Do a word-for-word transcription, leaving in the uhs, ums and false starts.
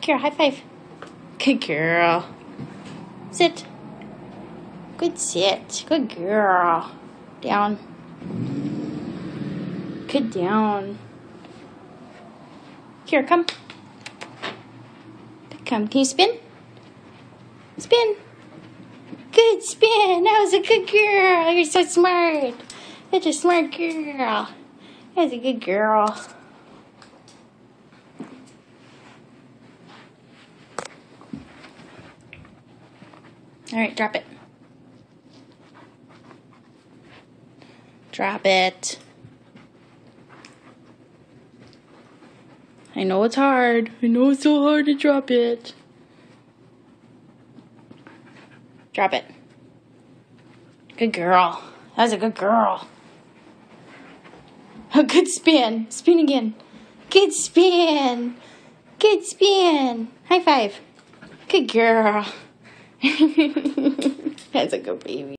Keira, high five. Good girl. Sit. Good sit. Good girl. Down. Good down. Here, come. Come. Can you spin? Spin. Good spin. That was a good girl. You're so smart. Such a smart girl. That's a good girl. All right, drop it. Drop it. I know it's hard. I know it's so hard to drop it. Drop it. Good girl. That was a good girl. A good spin. Spin again. Good spin. Good spin. High five. Good girl. That's a good baby.